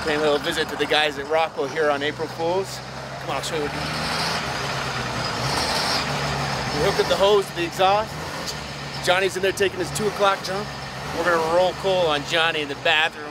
Paying a little visit to the guys at Rockwell here on April Fools. Come on, I'll show you what we hooked up the hose to the exhaust. Johnny's in there taking his 2 o'clock jump. We're gonna roll coal on Johnny in the bathroom.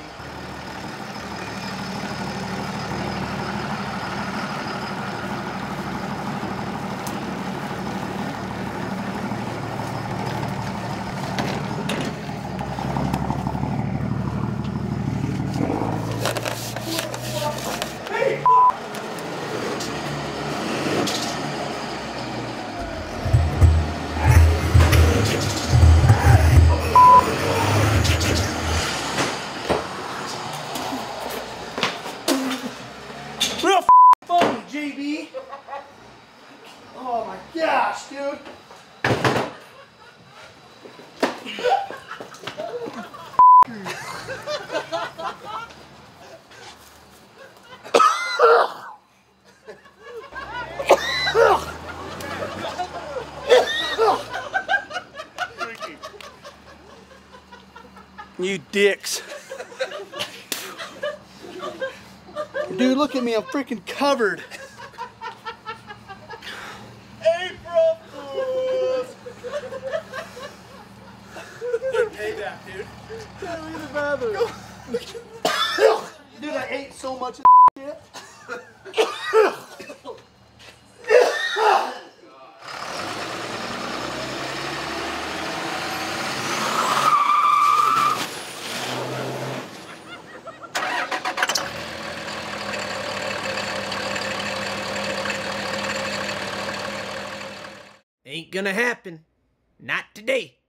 Real funny, JB. Oh my gosh, dude. You dicks. Dude, look at me, I'm freaking covered. April Fools! Good payback, dude. Gotta leave the bathroom. Dude, I ate so much of shit. Ain't gonna happen. Not today.